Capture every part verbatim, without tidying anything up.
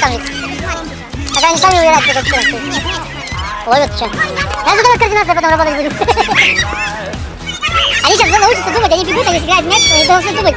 там. А они сами выбирают, кто тут. Ловят что. Я задавай координацию, потом работать будем. Они сейчас научатся думать, они бегут, они играют мяч, они должны думать.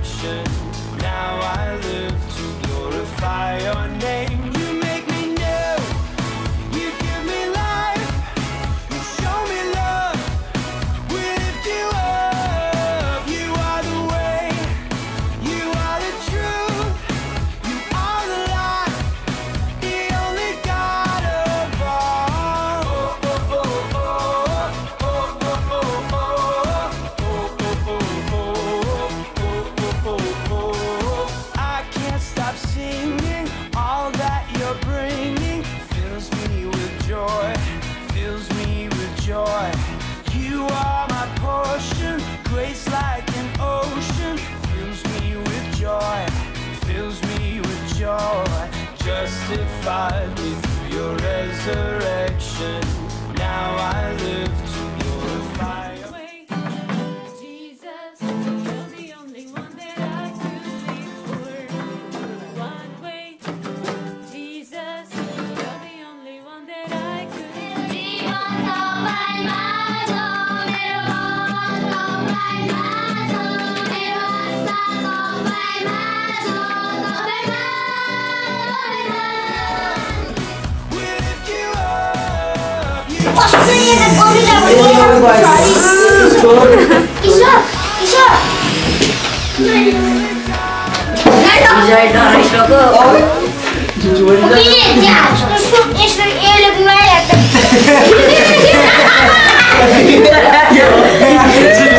You are my portion, grace like an ocean, fills me with joy, fills me with joy, justified with your resurrection, now I live to glorify your Jesus, you're the only one that I could live for, one way, Jesus, you're the only one that I could live for. Еще! Еще! Убери, дядь! Что шут, если я люблю это?